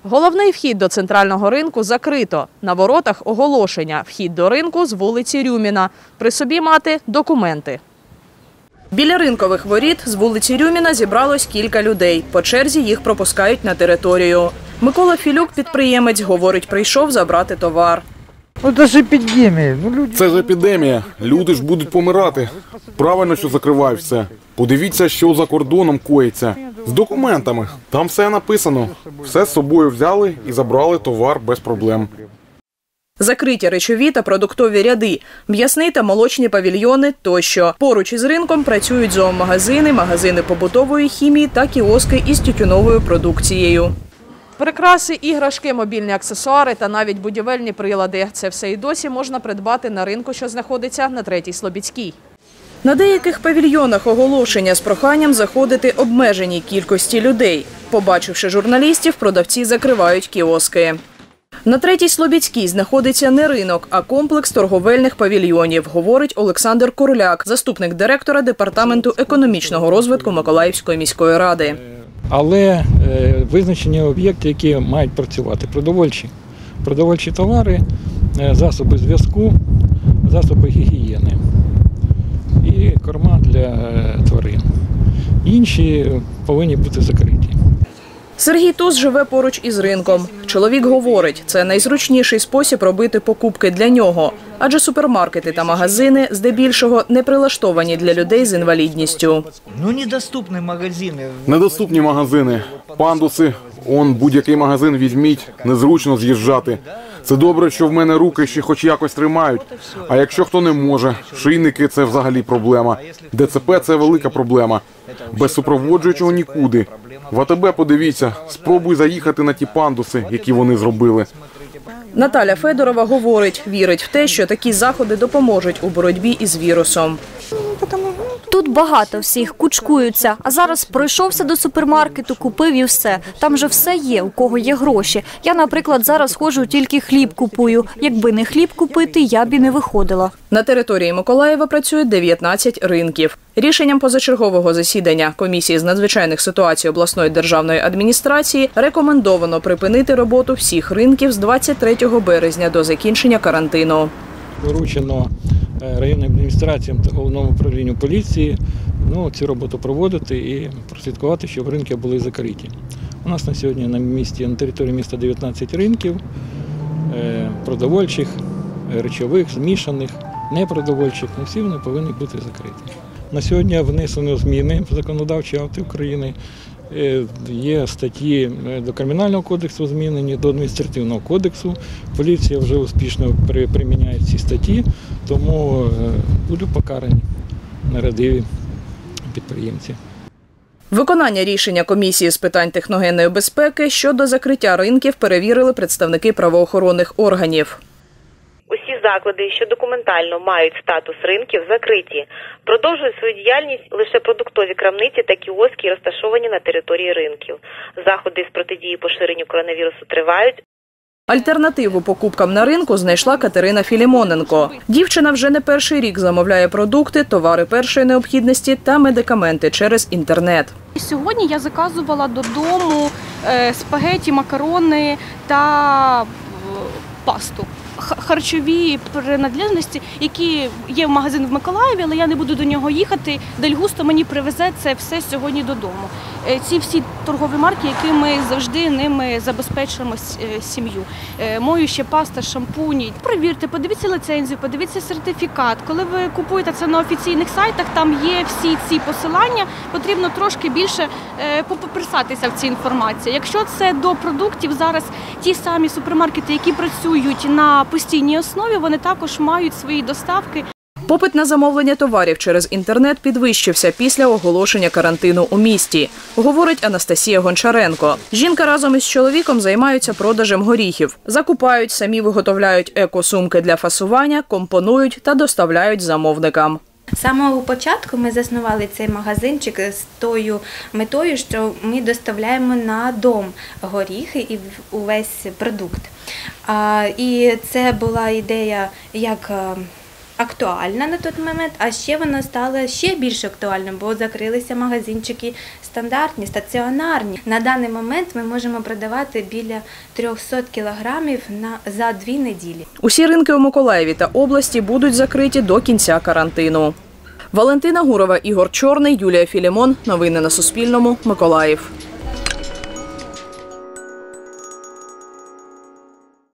Головний вхід до центрального ринку закрито. На воротах оголошення – вхід до ринку з вулиці Рюміна. При собі мати документи. Біля ринкових воріт з вулиці Рюміна зібралось кілька людей. По черзі їх пропускають на територію. Микола Філюк, підприємець, говорить, прийшов забрати товар. Це ж епідемія. Це ж епідемія. Люди ж будуть помирати. Правильно, що закривають все. Подивіться, що за кордоном коїться. З документами. Там все написано. Все з собою взяли і забрали товар без проблем. Закриті речові та продуктові ряди, м'ясні та молочні павільйони тощо. Поруч із ринком працюють зоомагазини, магазини побутової хімії та кіоски із тютюновою продукцією. Прикраси, іграшки, мобільні аксесуари та навіть будівельні прилади – це все і досі можна придбати на ринку, що знаходиться на 3-й Слобідській. На деяких павільйонах оголошення з проханням заходити обмеженій кількості людей. Побачивши журналістів, продавці закривають кіоски. На 3-й Слобідській знаходиться не ринок, а комплекс торговельних павільйонів, говорить Олександр Курляк, заступник директора Департаменту економічного розвитку Миколаївської міської ради. Але визначені об'єкти, які мають працювати – продовольчі товари, засоби зв'язку, засоби гігієни і корма для тварин. Інші повинні бути закриті. Сергій Туз живе поруч із ринком. Чоловік говорить, це найзручніший спосіб робити покупки для нього, адже супермаркети та магазини здебільшого не прилаштовані для людей з інвалідністю. Недоступні магазини. Недоступні магазини. Пандуси. Будь-який магазин візьміть, незручно з'їжджати. Це добре, що в мене руки ще хоч якось тримають. А якщо хто не може, шийники – це взагалі проблема. ДЦП – це велика проблема. Без супроводжуючого нікуди. В АТБ подивіться, спробуй заїхати на ті пандуси, які вони зробили. Наталя Федорова говорить, вірить в те, що такі заходи допоможуть у боротьбі із вірусом. Тут багато всіх кучкуються, а зараз пройшовся до супермаркету, купив і все. Там же все є, у кого є гроші. Я, наприклад, зараз ходжу, тільки хліб купую. Якби не хліб купити, я б і не виходила. На території Миколаєва працює 19 ринків. Рішенням позачергового засідання Комісії з надзвичайних ситуацій обласної державної адміністрації рекомендовано припинити роботу всіх ринків з 23 березня до закінчення карантину. Доручено районним адміністраціям та головному управлінню поліції цю роботу проводити і прослідкувати, щоб ринки були закриті. У нас на сьогодні на території міста 19 ринків, продовольчих, речових, змішаних, непродовольчих, всі вони повинні бути закриті. На сьогодні внесено зміни в законодавчі акти України. Є статті до Кримінального кодексу змінені, до Адміністративного кодексу. Поліція вже успішно приміняє ці статті, тому будуть покарані нерадиві підприємці. Виконання рішення Комісії з питань техногенної безпеки щодо закриття ринків перевірили представники правоохоронних органів. Усі заклади, що документально мають статус ринків, закриті. Продовжують свою діяльність лише продуктові крамниці та кіоски, розташовані на території ринків. Заходи з протидії поширенню коронавірусу тривають. Альтернативу покупкам на ринку знайшла Катерина Філімоненко. Дівчина вже не перший рік замовляє продукти, товари першої необхідності та медикаменти через інтернет. Сьогодні я заказувала додому спагеті, макарони та пасту. Харчові принадлежності, які є в магазині в Миколаєві, але я не буду до нього їхати. Дельгусто мені привезе це все сьогодні додому. Ці всі торгові марки, які ми завжди ними забезпечуємо сім'ю. Моюща паста, шампуні. Перевірте, подивіться ліцензію, подивіться сертифікат. Коли ви купуєте це на офіційних сайтах, там є всі ці посилання, потрібно трошки більше поприсатися в цій інформації. Якщо це до продуктів, зараз ті самі супермаркети, які працюють на постійній основі, вони також мають свої доставки. Попит на замовлення товарів через інтернет підвищився після оголошення карантину у місті, говорить Анастасія Гончаренко. Жінка разом із чоловіком займаються продажем горіхів. Закупають, самі виготовляють еко-сумки для фасування, компонують та доставляють замовникам. З самого початку ми заснували цей магазинчик з тою метою, що ми доставляємо на дом горіхи і увесь продукт. І це була ідея як актуальна на той момент, а ще вона стала ще більш актуальною, бо закрилися магазинчики стандартні, стаціонарні. На даний момент ми можемо продавати біля 300 кілограмів за 2 неділі. Усі ринки у Миколаєві та області будуть закриті до кінця карантину. Валентина Гурова, Ігор Чорний, Юлія Філімон. Новини на Суспільному. Миколаїв.